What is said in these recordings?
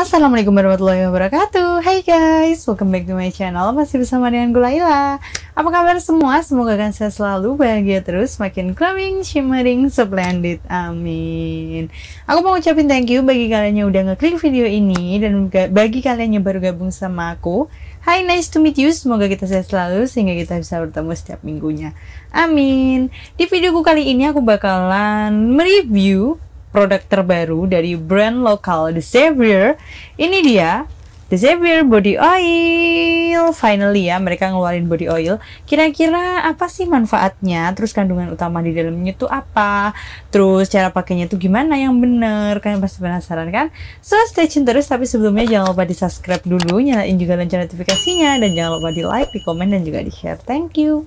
Assalamualaikum warahmatullahi wabarakatuh. Hai guys, welcome back to my channel. Masih bersama dengan gue Laila. Apa kabar semua? Semoga kalian sehat selalu, bahagia terus, makin glowing, shimmering, splendid. Amin. Aku mau ngucapin thank you bagi kalian yang udah ngeklik video ini, dan bagi kalian yang baru gabung sama aku. Hi, nice to meet you. Semoga kita sehat selalu sehingga kita bisa bertemu setiap minggunya. Amin. Di videoku kali ini aku bakalan mereview produk terbaru dari brand lokal The Savior. Ini dia The Savior Body Oil. Finally ya, mereka ngeluarin body oil. Kira-kira apa sih manfaatnya? Terus kandungan utama di dalamnya tuh apa? Terus cara pakainya tuh gimana yang bener? Kalian pasti penasaran kan? So stay tune terus, tapi sebelumnya jangan lupa di subscribe dulu, nyalain juga lonceng notifikasinya, dan jangan lupa di like, di komen, dan juga di share. Thank you.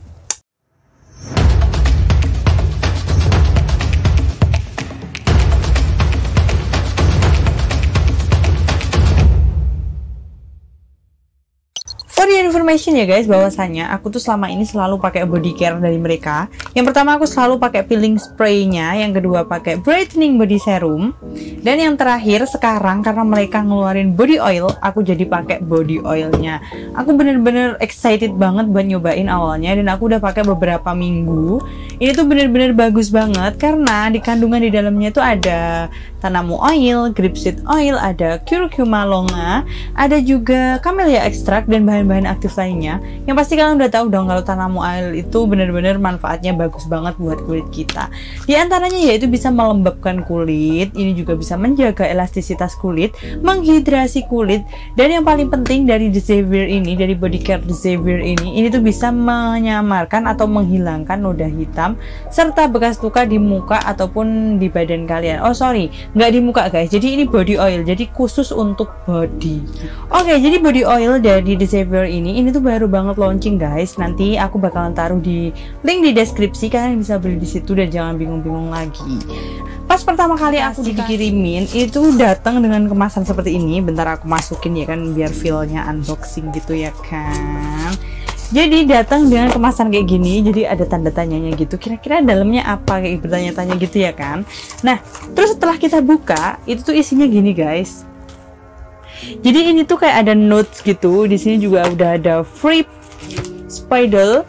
For your information ya guys, bahwasannya aku tuh selama ini selalu pakai body care dari mereka. Yang pertama aku selalu pakai peeling spray-nya, yang kedua pakai brightening body serum, dan yang terakhir sekarang karena mereka ngeluarin body oil, aku jadi pakai body oilnya. Aku bener-bener excited banget buat nyobain awalnya, dan aku udah pakai beberapa minggu. Ini tuh bener-bener bagus banget karena di kandungan di dalamnya tuh ada tanamu oil, grapeseed oil, ada curcuma longa, ada juga camellia extract dan bahan-bahan aktif lainnya. Yang pasti kalian udah tahu dong kalau tanamu oil itu benar-benar manfaatnya bagus banget buat kulit kita. Di antaranya yaitu bisa melembabkan kulit, ini juga bisa menjaga elastisitas kulit, menghidrasi kulit, dan yang paling penting dari The Savior ini, dari body care The Savior ini tuh bisa menyamarkan atau menghilangkan noda hitam serta bekas luka di muka ataupun di badan kalian. Oh sorry, nggak di muka guys, jadi ini body oil, jadi khusus untuk body. Oke, jadi body oil dari The Savior ini tuh baru banget launching guys. Nanti aku bakalan taruh di link di deskripsi, kalian bisa beli di situ dan jangan bingung-bingung lagi. Pas pertama kali aku dikirimin itu datang dengan kemasan seperti ini. Bentar aku masukin ya kan, biar feel-nya unboxing gitu ya kan. Jadi datang dengan kemasan kayak gini, jadi ada tanda tanyanya gitu, kira-kira dalamnya apa, kayak bertanya-tanya gitu ya kan. Nah, terus setelah kita buka, itu tuh isinya gini guys. Jadi ini tuh kayak ada notes gitu. Di sini juga udah ada free spidol,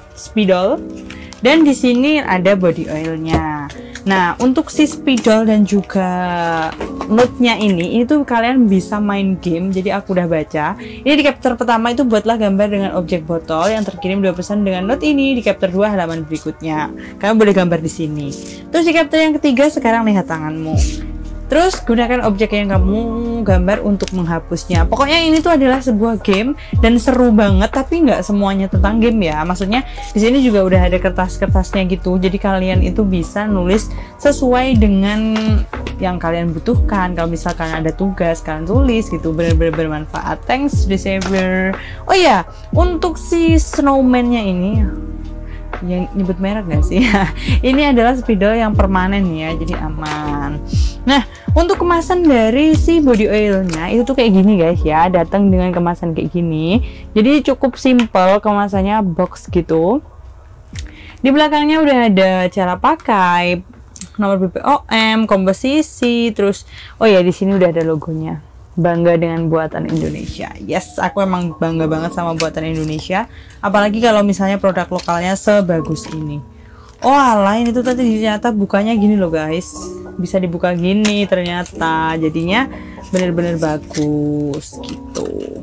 dan di sini ada body oilnya. Nah, untuk si spidol dan juga note-nya ini tuh kalian bisa main game. Jadi aku udah baca. Ini di chapter pertama itu buatlah gambar dengan objek botol yang terkirim 2 pesan dengan note ini. Di chapter 2 halaman berikutnya, kalian boleh gambar di sini. Terus di chapter yang ketiga, sekarang lihat tanganmu. Terus gunakan objek yang kamu gambar untuk menghapusnya. Pokoknya ini tuh adalah sebuah game dan seru banget, tapi nggak semuanya tentang game ya. Maksudnya di sini juga udah ada kertas-kertasnya gitu. Jadi kalian itu bisa nulis sesuai dengan yang kalian butuhkan. Kalau misalkan ada tugas, kalian tulis gitu. Bener-bener bermanfaat. Thanks The Savior. Oh iya, untuk si snowman-nya ini, yang nyebut merek gak sih? Ini adalah spidol yang permanen ya, jadi aman. Nah, untuk kemasan dari si body oilnya itu tuh kayak gini guys ya, datang dengan kemasan kayak gini. Jadi cukup simple kemasannya, box gitu. Di belakangnya udah ada cara pakai, nomor BPOM, komposisi, terus oh ya di sini udah ada logonya. Bangga dengan buatan Indonesia. Yes, aku emang bangga banget sama buatan Indonesia. Apalagi kalau misalnya produk lokalnya sebagus ini. Oh alah, ini tuh tadi ternyata bukanya gini loh guys. Bisa dibuka gini ternyata. Jadinya bener-bener bagus gitu.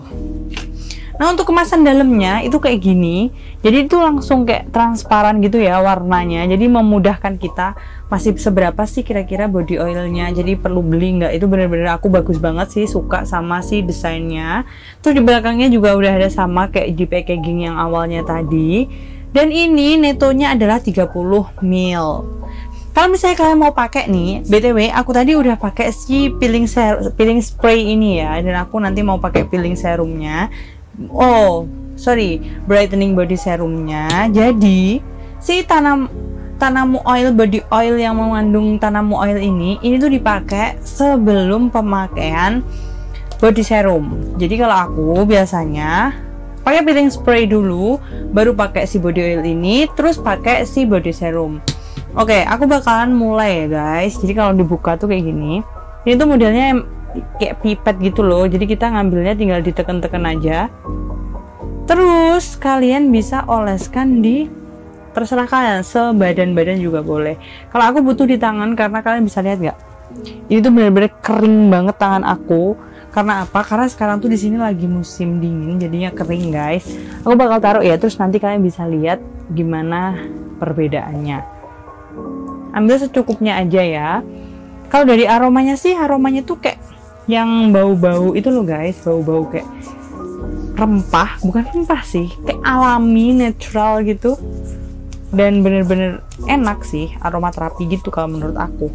Nah, untuk kemasan dalamnya itu kayak gini. Jadi itu langsung kayak transparan gitu ya warnanya. Jadi memudahkan kita. Masih seberapa sih kira-kira body oilnya, jadi perlu beli nggak? Itu bener-bener aku bagus banget sih, suka sama si desainnya. Terus di belakangnya juga udah ada sama kayak di packaging yang awalnya tadi. Dan ini netonya adalah 30 ml. Kalau misalnya kalian mau pakai nih, BTW aku tadi udah pakai si peeling spray ini ya, dan aku nanti mau pakai peeling serumnya. Oh, sorry, brightening body serumnya. Jadi si tanamu oil, body oil yang mengandung tanamu oil ini tuh dipakai sebelum pemakaian body serum. Jadi kalau aku biasanya pakai peeling spray dulu, baru pakai si body oil ini, terus pakai si body serum. Oke, aku bakalan mulai ya guys. Jadi kalau dibuka tuh kayak gini. Ini tuh modelnya kayak pipet gitu loh, jadi kita ngambilnya tinggal diteken-teken aja. Terus kalian bisa oleskan di, terserah kalian, sebadan-badan juga boleh. Kalau aku butuh di tangan karena kalian bisa lihat nggak, ini tuh bener-bener kering banget tangan aku. Karena apa? Karena sekarang tuh di sini lagi musim dingin, jadinya kering guys. Aku bakal taruh ya, terus nanti kalian bisa lihat gimana perbedaannya. Ambil secukupnya aja ya. Kalau dari aromanya sih, aromanya tuh kayak yang bau-bau itu loh guys, bau-bau kayak rempah, bukan rempah sih, kayak alami, natural gitu. Dan bener-bener enak sih, aromaterapi gitu kalau menurut aku.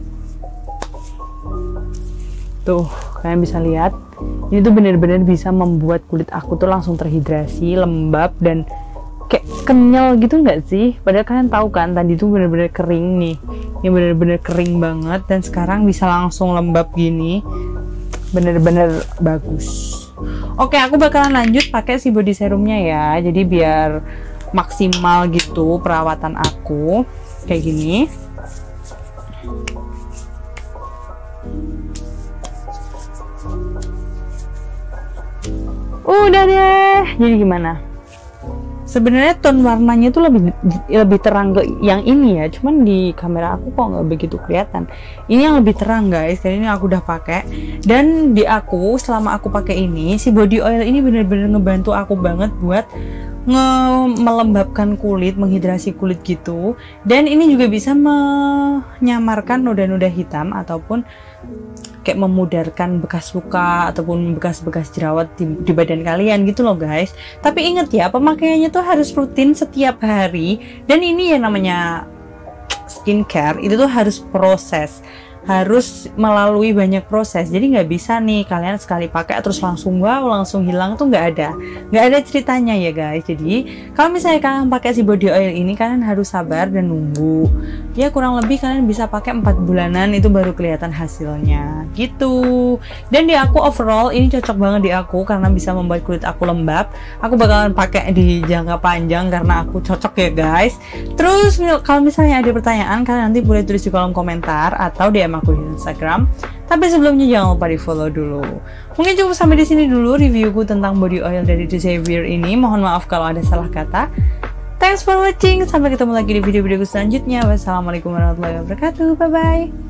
Tuh, kalian bisa lihat, ini tuh bener-bener bisa membuat kulit aku tuh langsung terhidrasi, lembab, dan kayak kenyal gitu nggak sih? Padahal kalian tahu kan, tadi tuh bener-bener kering nih, ini bener-bener kering banget, dan sekarang bisa langsung lembab gini, bener-bener bagus. Oke, aku bakalan lanjut pakai si body serumnya ya, jadi biar maksimal gitu perawatan aku, kayak gini. Udah deh. Jadi gimana? Sebenarnya tone warnanya tuh lebih terang ke yang ini ya. Cuman di kamera aku kok nggak begitu kelihatan. Ini yang lebih terang guys. Karena ini aku udah pakai. Dan di aku selama aku pakai ini, si body oil ini bener-bener ngebantu aku banget buat melembabkan kulit, menghidrasi kulit gitu. Dan ini juga bisa menyamarkan noda-noda hitam ataupun kayak memudarkan bekas luka ataupun bekas-bekas jerawat di badan kalian gitu loh guys. Tapi inget ya, pemakaiannya tuh harus rutin setiap hari. Dan ini yang namanya skincare itu tuh harus proses, harus melalui banyak proses. Jadi nggak bisa nih kalian sekali pakai terus langsung wow, langsung hilang, tuh nggak ada ceritanya ya guys. Jadi kalau misalnya kalian pakai si body oil ini, kalian harus sabar dan nunggu ya, kurang lebih kalian bisa pakai 4 bulanan itu baru kelihatan hasilnya gitu. Dan di aku overall ini cocok banget di aku karena bisa membuat kulit aku lembab. Aku bakalan pakai di jangka panjang karena aku cocok ya guys. Terus kalau misalnya ada pertanyaan, kalian nanti boleh tulis di kolom komentar atau DM aku di Instagram. Tapi sebelumnya jangan lupa di follow dulu. Mungkin cukup sampai di sini dulu reviewku tentang body oil dari The Saviour ini. Mohon maaf kalau ada salah kata. Thanks for watching. Sampai ketemu lagi di video-video selanjutnya. Wassalamualaikum warahmatullahi wabarakatuh. Bye bye.